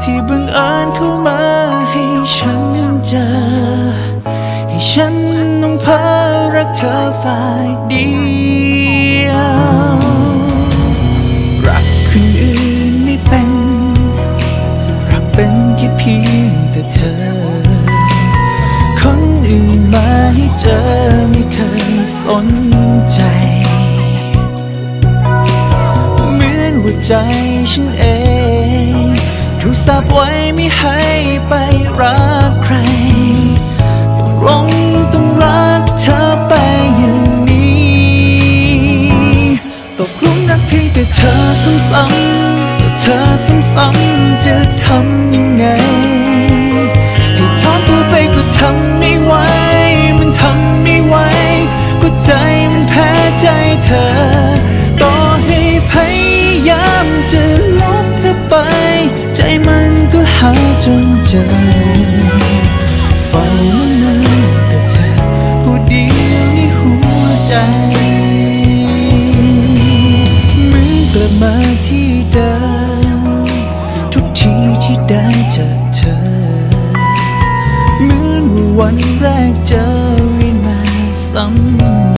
ที่บังเอิญเข้ามาให้ฉันเจอให้ฉันต้องเพ้อรักเธอฝ่ายเดียวรักคนอื่นไม่เป็นรักเป็นแค่เพียงแต่เธอคนอื่นมาให้เจอไม่เคยสนใจเหมือนว่าใจฉันเองถูกสาปไว้ไม่ให้ไปรักใครต้องรักเธอไปอย่างนี้ตกหลุมรักเพียงแต่เธอซ้ำๆแต่เธอซ้ำๆจะทำยังไงให้ถอนตัวไปก็ทำไม่ไหวมันทำไม่ไหวก็ใจมันแพ้ใจเธอต่อให้พยายามจะลบเธอไปใจมันก็หาจนเจอเฝ้ามันแต่เธอผู้เดียวในหัวใจเหมือนกลับมาที่เดิมทุกทีที่ได้เจอเธอเหมือนว่าวันแรกเจอวินาทีซ้ำ